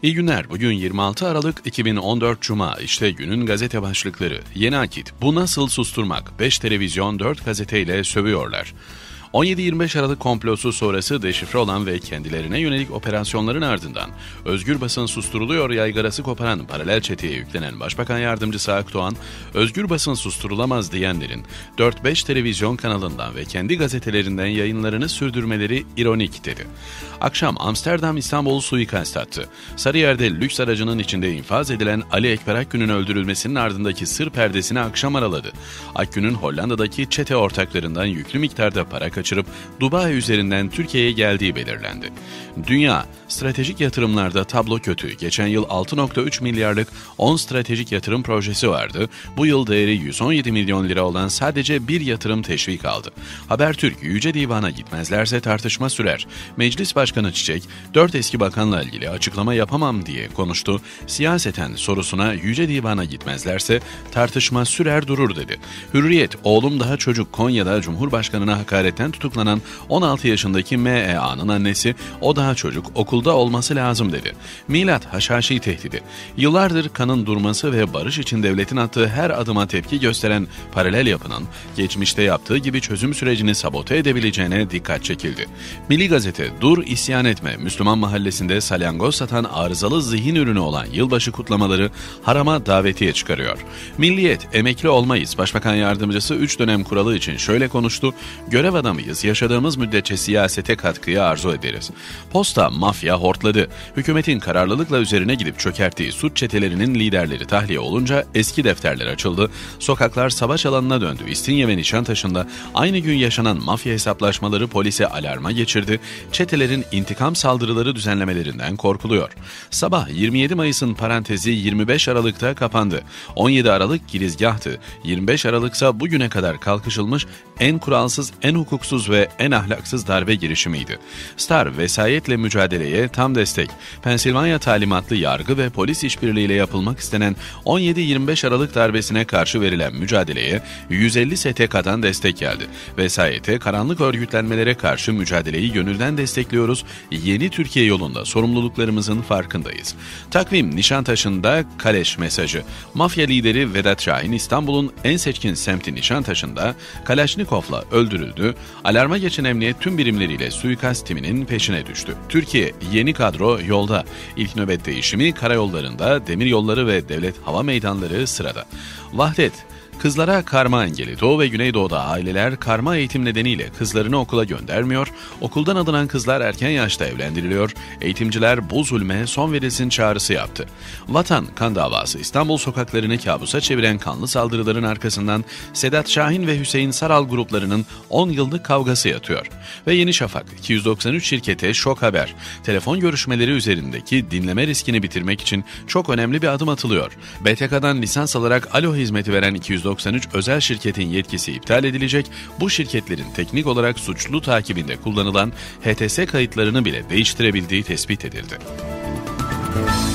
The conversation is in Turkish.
İyi günler. Bugün 26 Aralık 2014 Cuma. İşte günün gazete başlıkları. Yeni Akit. Bu nasıl susturmak? 5 televizyon 4 gazeteyle sövüyorlar. 17-25 Aralık komplosu sonrası deşifre olan ve kendilerine yönelik operasyonların ardından özgür basın susturuluyor yaygarası koparan paralel çeteye yüklenen Başbakan Yardımcısı Akdoğan, özgür basın susturulamaz diyenlerin 4-5 televizyon kanalından ve kendi gazetelerinden yayınlarını sürdürmeleri ironik dedi. Akşam Amsterdam İstanbul suikast attı. Sarıyer'de lüks aracının içinde infaz edilen Ali Ekber Akgün'ün öldürülmesinin ardındaki sır perdesini akşam araladı. Akgün'ün Hollanda'daki çete ortaklarından yüklü miktarda para kaçırıp Dubai üzerinden Türkiye'ye geldiği belirlendi. Dünya, stratejik yatırımlarda tablo kötü. Geçen yıl 6,3 milyarlık 10 stratejik yatırım projesi vardı. Bu yıl değeri 117 milyon lira olan sadece bir yatırım teşvik aldı. Habertürk, Yüce Divan'a gitmezlerse tartışma sürer. Meclis Başkanı Çiçek, 4 eski bakanla ilgili açıklama yapamam diye konuştu. Siyaseten sorusuna Yüce Divan'a gitmezlerse tartışma sürer durur dedi. Hürriyet, oğlum daha çocuk Konya'da Cumhurbaşkanı'na hakaretten tutuklanan 16 yaşındaki MEA'nın annesi, o daha çocuk, okulda olması lazım dedi. Milat, Haşhaşi tehdidi. Yıllardır kanın durması ve barış için devletin attığı her adıma tepki gösteren paralel yapının, geçmişte yaptığı gibi çözüm sürecini sabote edebileceğine dikkat çekildi. Milli Gazete, dur isyan etme, Müslüman mahallesinde salyangoz satan arızalı zihin ürünü olan yılbaşı kutlamaları harama davetiye çıkarıyor. Milliyet, emekli olmayız. Başbakan Yardımcısı 3 dönem kuralı için şöyle konuştu: görev adamıyız, yaşadığımız müddetçe siyasete katkıyı arzu ederiz. Posta, mafya hortladı. Hükümetin kararlılıkla üzerine gidip çökerttiği suç çetelerinin liderleri tahliye olunca eski defterler açıldı. Sokaklar savaş alanına döndü. İstinye ve Nişantaşı'nda aynı gün yaşanan mafya hesaplaşmaları polise alarma geçirdi. Çetelerin intikam saldırıları düzenlemelerinden korkuluyor. Sabah 27 Mayıs'ın parantezi 25 Aralık'ta kapandı. 17 Aralık girizgahtı. 25 Aralık'sa bugüne kadar kalkışılmış en kuralsız, en hukuksuz ve en ahlaksız darbe girişimiydi. Star, vesayetle mücadeleye tam destek. Pensilvanya talimatlı yargı ve polis işbirliğiyle yapılmak istenen 17-25 Aralık darbesine karşı verilen mücadeleye 150 STK'dan destek geldi. Vesayete, karanlık örgütlenmelere karşı mücadeleyi gönülden destekliyoruz. Yeni Türkiye yolunda sorumluluklarımızın farkındayız. Takvim, Nişantaşı'nda Kaleş mesajı. Mafya lideri Vedat Şahin, İstanbul'un en seçkin semti Nişantaşı'nda Kalaşnikov'la öldürüldü. Alarma geçen emniyet tüm birimleriyle suikast timinin peşine düştü. Türkiye, yeni kadro yolda. İlk nöbet değişimi karayollarında, demiryolları ve devlet hava meydanları sırada. Vahdet, kızlara karma engeli. Doğu ve Güneydoğu'da aileler karma eğitim nedeniyle kızlarını okula göndermiyor. Okuldan alınan kızlar erken yaşta evlendiriliyor. Eğitimciler bu zulme son verilsin çağrısı yaptı. Vatan, kan davası. İstanbul sokaklarını kabusa çeviren kanlı saldırıların arkasından Sedat Şahin ve Hüseyin Saral gruplarının 10 yıllık kavgası yatıyor. Ve Yeni Şafak, 293 şirkete şok haber. Telefon görüşmeleri üzerindeki dinleme riskini bitirmek için çok önemli bir adım atılıyor. BTK'dan lisans alarak alo hizmeti veren 293 özel şirketin yetkisi iptal edilecek. Bu şirketlerin teknik olarak suçlu takibinde kullanılan HTS kayıtlarını bile değiştirebildiği tespit edildi.